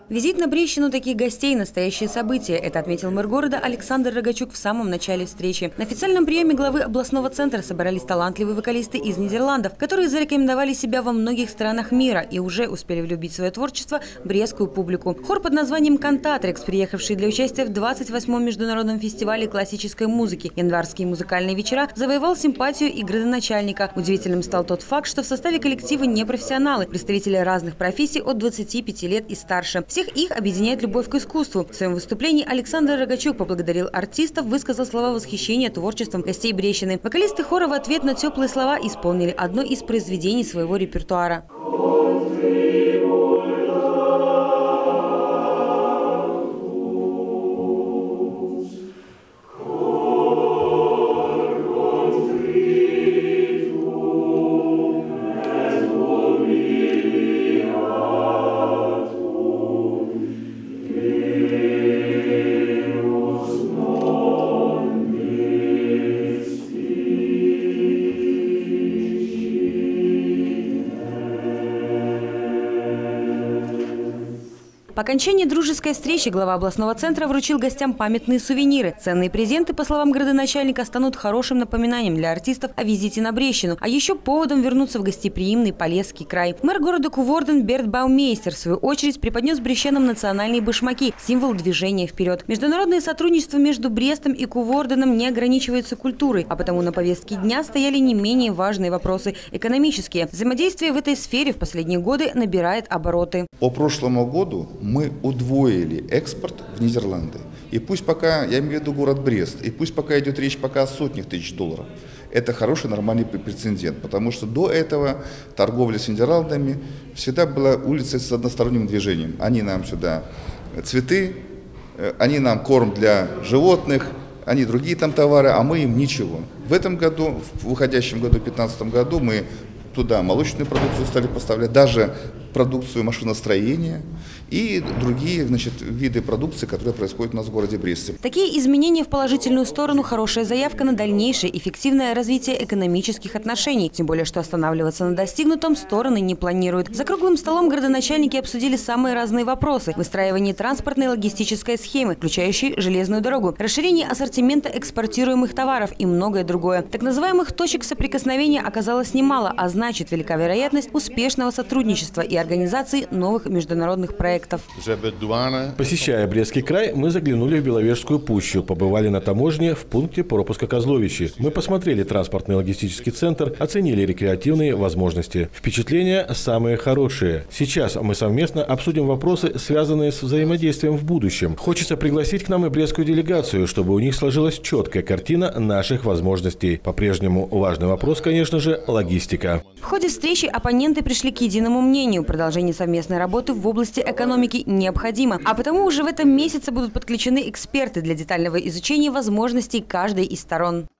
Визит на Брещину таких гостей – настоящее событие. Это отметил мэр города Александр Рогачук в самом начале встречи. На официальном приеме главы областного центра собрались талантливые вокалисты из Нидерландов, которые зарекомендовали себя во многих странах мира и уже успели влюбить в свое творчество брестскую публику. Хор под названием «Кантатрекс», приехавший для участия в 28-м международном фестивале классической музыки «Январские музыкальные вечера», завоевал симпатию и градоначальника. Удивительным стал тот факт, что в составе коллектива не профессионалы, представители разных профессий от 25 лет и старше. Всех их объединяет любовь к искусству. В своем выступлении Александр Рогачук поблагодарил артистов, высказал слова восхищения творчеством гостей Брещины. Вокалисты хора в ответ на теплые слова исполнили одно из произведений своего репертуара. По окончании дружеской встречи глава областного центра вручил гостям памятные сувениры. Ценные презенты, по словам градоначальника, станут хорошим напоминанием для артистов о визите на Брещину, а еще поводом вернуться в гостеприимный Полесский край. Мэр города Куворден Берт Баумейстер, в свою очередь, преподнес брещанам национальные башмаки – символ движения вперед. Международное сотрудничество между Брестом и Куворденом не ограничивается культурой, а потому на повестке дня стояли не менее важные вопросы – экономические. Взаимодействие в этой сфере в последние годы набирает обороты. По прошлому году мы удвоили экспорт в Нидерланды. И пусть пока, я имею в виду город Брест, и пусть пока идет речь пока о сотнях тысяч долларов, это хороший, нормальный прецедент, потому что до этого торговля с Нидерландами всегда была улицей с односторонним движением. Они нам сюда цветы, они нам корм для животных, они другие там товары, а мы им ничего. В этом году, в выходящем году, в 2015 году, мы туда молочную продукцию стали поставлять, даже продукцию машиностроения и другие, виды продукции, которые происходят у нас в городе Бресте. Такие изменения в положительную сторону – хорошая заявка на дальнейшее эффективное развитие экономических отношений. Тем более, что останавливаться на достигнутом стороны не планируют. За круглым столом градоначальники обсудили самые разные вопросы: выстраивание транспортной логистической схемы, включающей железную дорогу, расширение ассортимента экспортируемых товаров и многое другое. Так называемых точек соприкосновения оказалось немало, а значит, велика вероятность успешного сотрудничества и организации новых международных проектов. Посещая Брестский край, мы заглянули в Беловежскую пущу, побывали на таможне в пункте пропуска Козловичи. Мы посмотрели транспортный логистический центр, оценили рекреативные возможности. Впечатления самые хорошие. Сейчас мы совместно обсудим вопросы, связанные с взаимодействием в будущем. Хочется пригласить к нам и брестскую делегацию, чтобы у них сложилась четкая картина наших возможностей. По-прежнему важный вопрос, конечно же, логистика. В ходе встречи оппоненты пришли к единому мнению: продолжение совместной работы в области экономики необходимо. А потому уже в этом месяце будут подключены эксперты для детального изучения возможностей каждой из сторон.